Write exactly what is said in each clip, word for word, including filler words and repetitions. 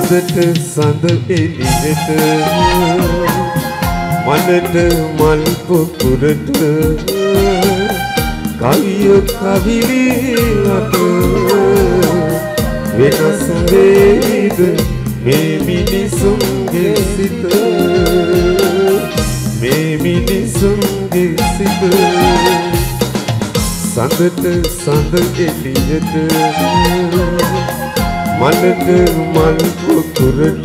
සඳට සඳ එළියට මනට මල් පොකුරට කවිය කවිලි අත වෙනස් වේද මේ මිනිසුන්ගේ සිත මේ මිනිසුන්ගේ සිත සඳට සඳ එළියට මනට මල් පොකුරට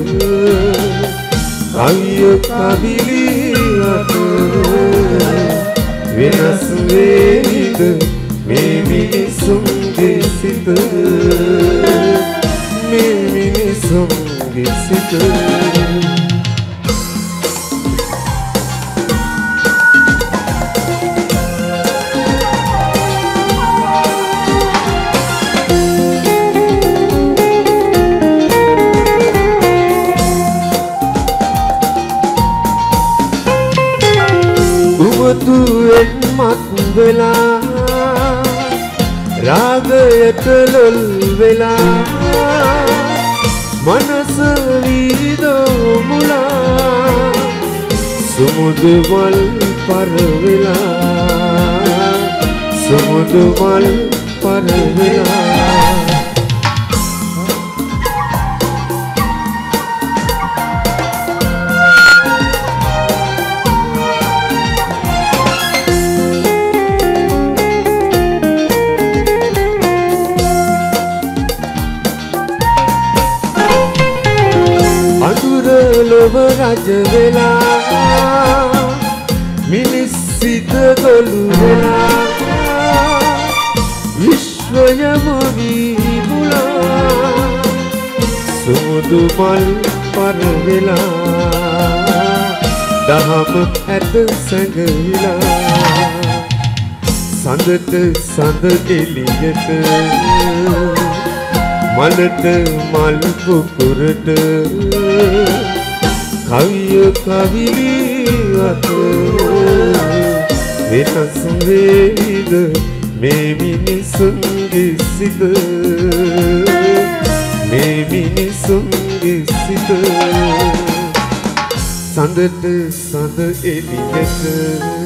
කවිය කවිලි අත වෙනස් වේද මේ මිනිසුන්ගේ සිත මේ මිනිසුන්ගේ සිත දුවෙන් මත් වෙලා රාගයට ලොල් වෙලා මනස වීදෝ මුලා සමුදු මල් පර වෙලා සමුදු මල් පර වෙලා ලොව රජ වෙලා මිනිස් සිත දොළු වෙලා විශ්වයම විමුලා සුමුදු මල් පර වෙලා දහම ඇත සැඟවිලා සඳට සඳ එළියට මනට මල් පොකුරට කවිය කවිලි අත වෙනස් වේද මේ මිනිසුන්ගේ සිත මේ මිනිසුන්ගේ සිත සඳට සඳ එළියට